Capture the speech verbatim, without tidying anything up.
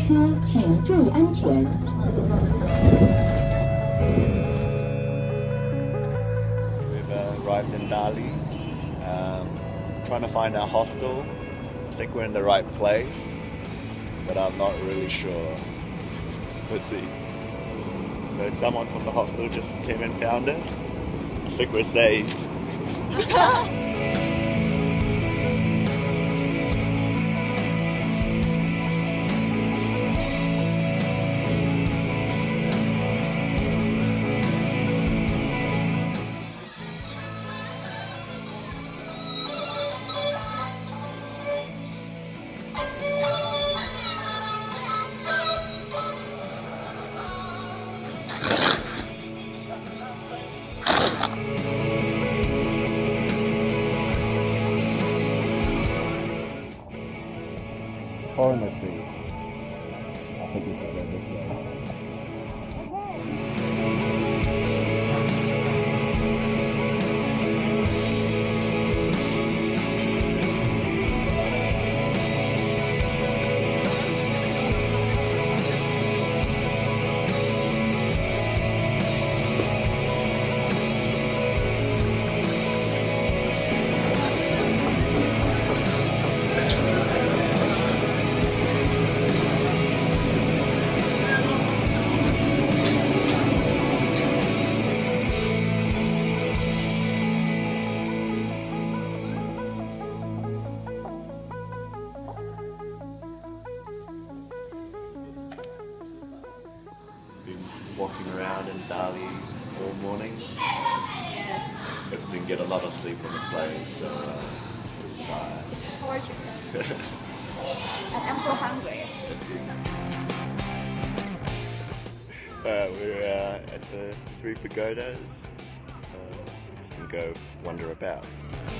车请注意安全。 We've uh, arrived in Dali, um, trying to find our hostel. I think we're in the right place, but I'm not really sure. Let's see. So someone from the hostel just came and found us. I think we're saved. Foreigner tree. I think we should go this way. Been walking around in Dali all morning. Yes. But didn't get a lot of sleep on the plane, so uh, pretty tired. It's torture. And I'm so hungry. That's it. Uh, we're uh, at the Three Pagodas. Uh, just gonna go wander about.